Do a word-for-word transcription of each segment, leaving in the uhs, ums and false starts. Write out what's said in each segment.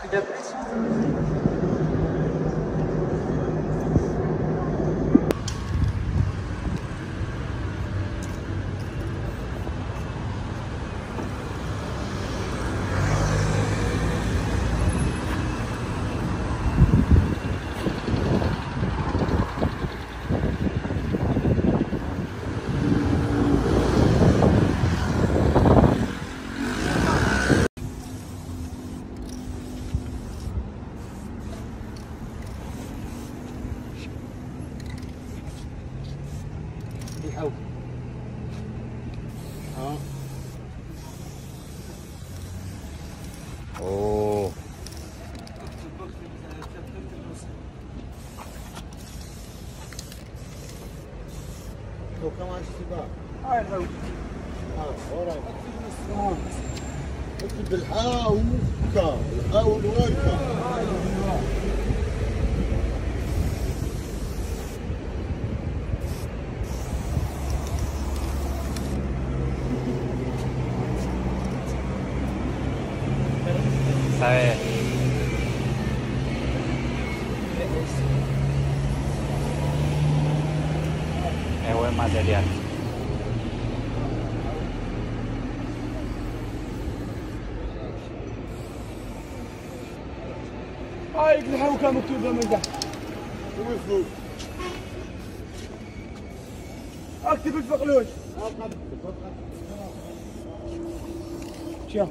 Oh. وكمان السباق هاي الهو اه ورا اكتب الحاء وكا الحاء والوركا ¿Sabes? Es buen material. هاي الحاو كان مكتوبة من تحت ومن فوق اكتب الفقلوش شوف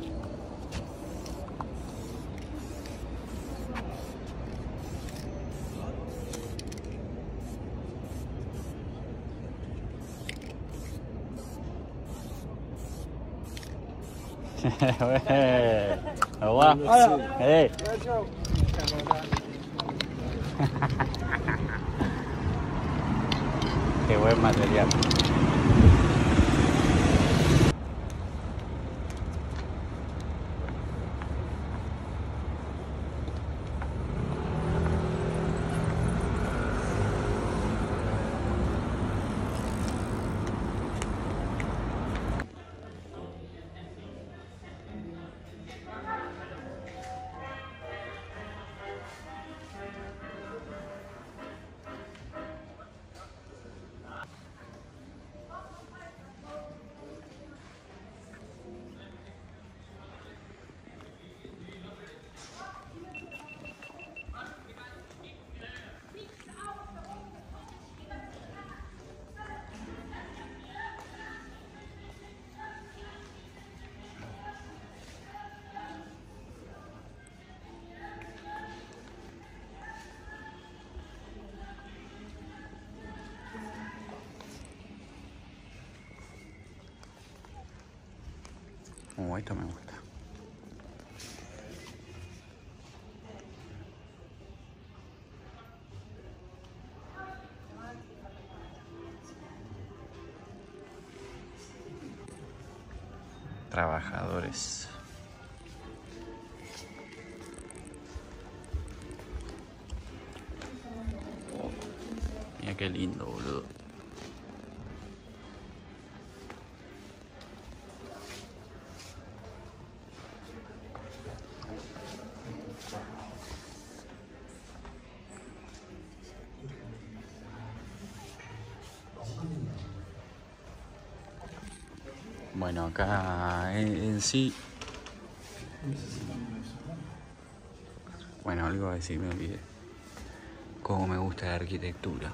الله ايه qué buen material. Oh, esto me gusta. Trabajadores. Oh, mira qué lindo, boludo. Bueno, acá en, en sí... Bueno, algo a decir, me olvidé. Cómo me gusta la arquitectura.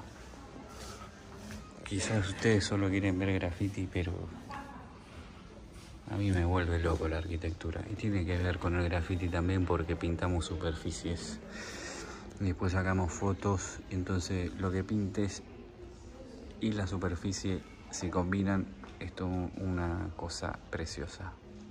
Quizás ustedes solo quieren ver graffiti, pero... a mí me vuelve loco la arquitectura. Y tiene que ver con el graffiti también porque pintamos superficies. Y después sacamos fotos. Entonces lo que pintes y la superficie se combinan. Esto es una cosa preciosa.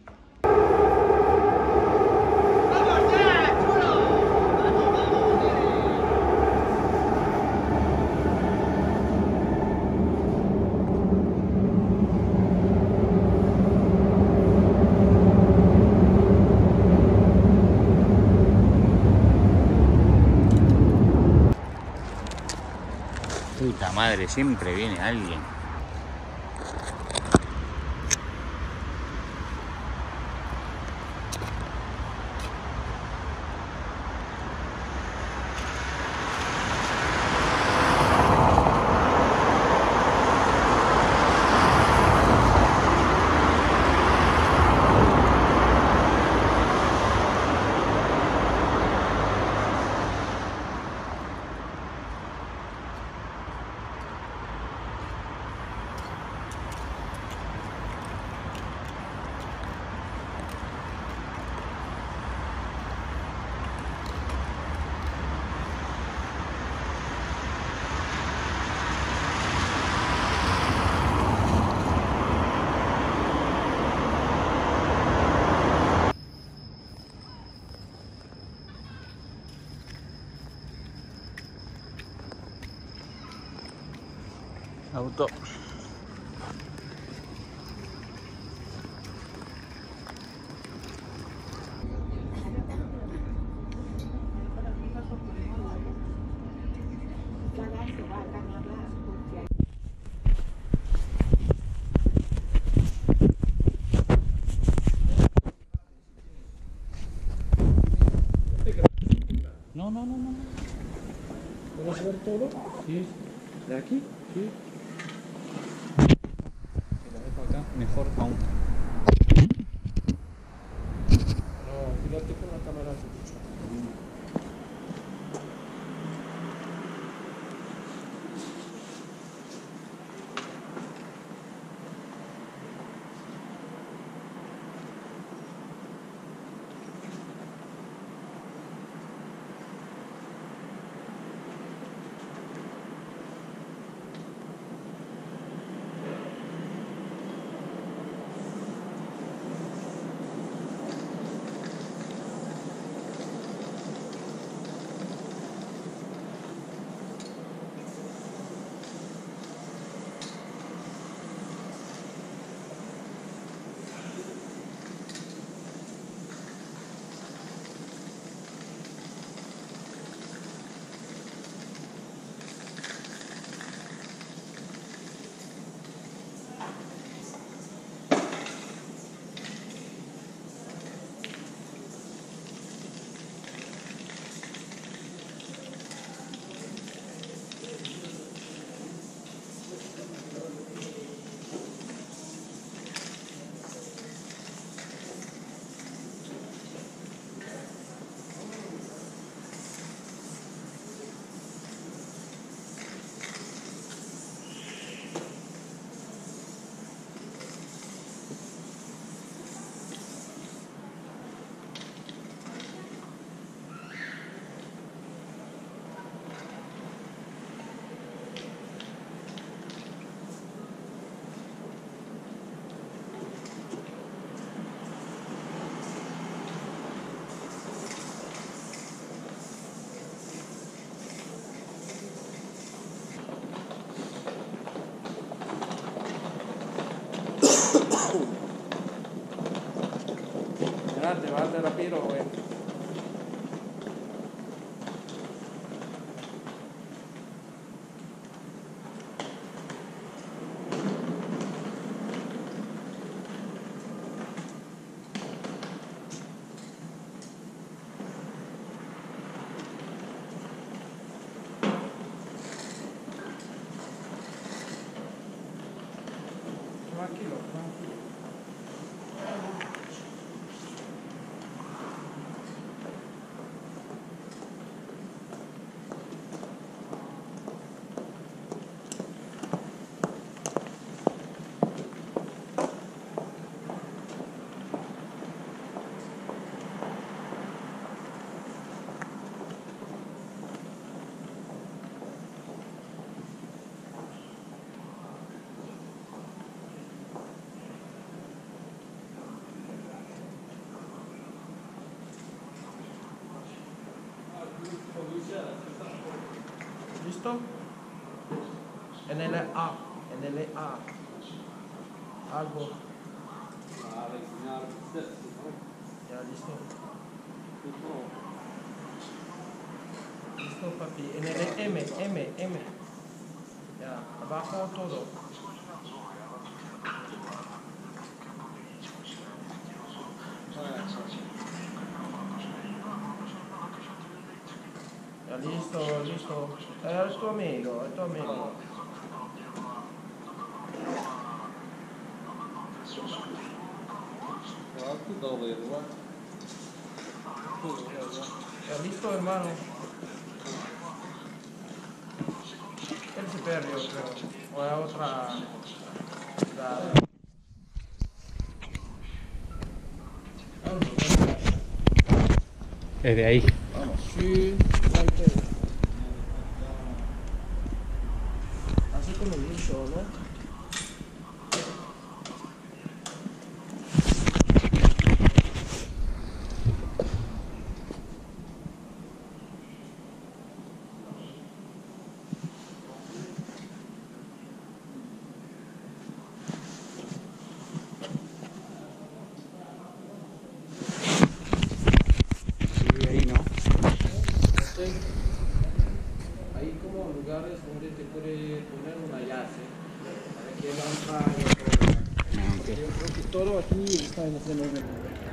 Puta madre, siempre viene alguien. Auto. No, no, no, no. ¿Puedes ver todo? Sí. ¿De aquí? Sí. Si lo dejo acá, mejor aún. No, fíjate con la cámara. Grande, vale rápido, güey. Tranquilo, tranquilo. ¿Listo? En el A, en el A. Algo. Ya, listo. Listo, papi. En el M, M, M. Ya, abajo todo. Ya, listo, listo. Es tu amigo, es tu amigo. Ya, listo, hermano. Él se perdió, creo. O a otra. La... Es de ahí. Sí, así como mucho, ¿no? Hay como lugares donde te puede poner una llave para que el amparo. Okay. Yo creo que todo aquí está en ese orden.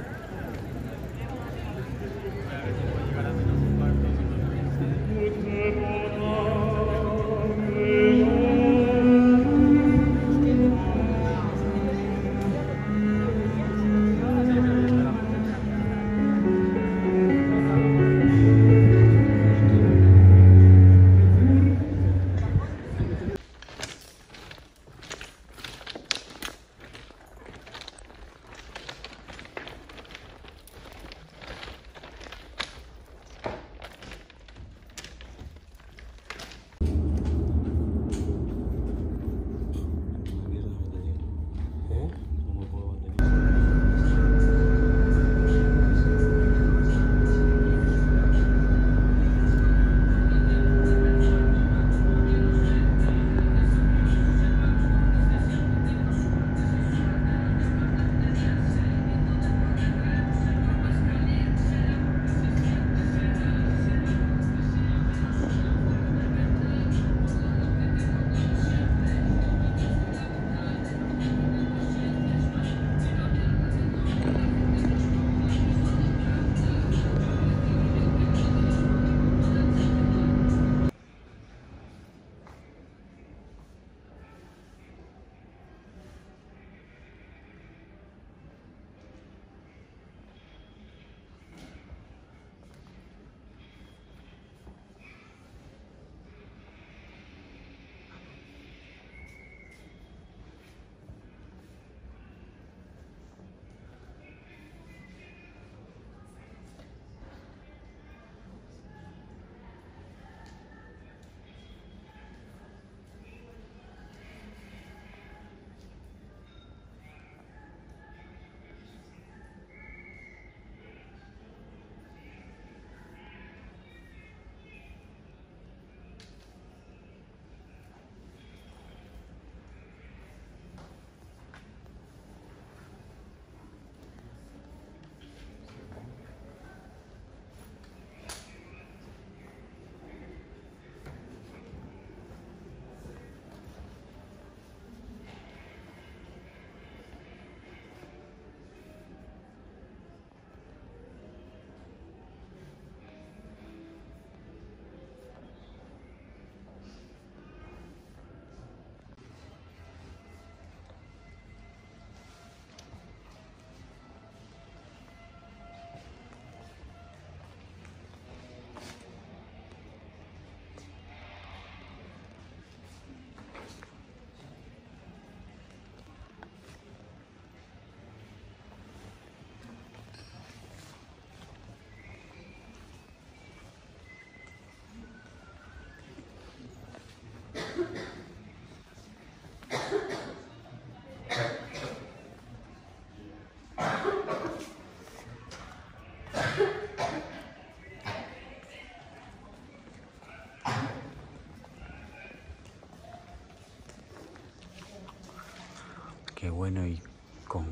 Qué bueno y con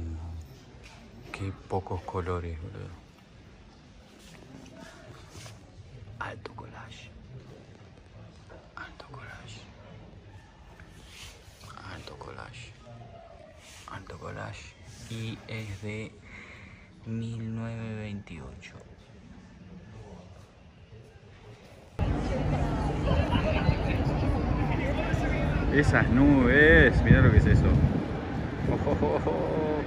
qué pocos colores, boludo. Alto collage. Alto collage. Alto collage. Alto collage. Y es de mil novecientos veintiocho. Esas nubes, mira lo que es eso. Oh, oh, oh, oh.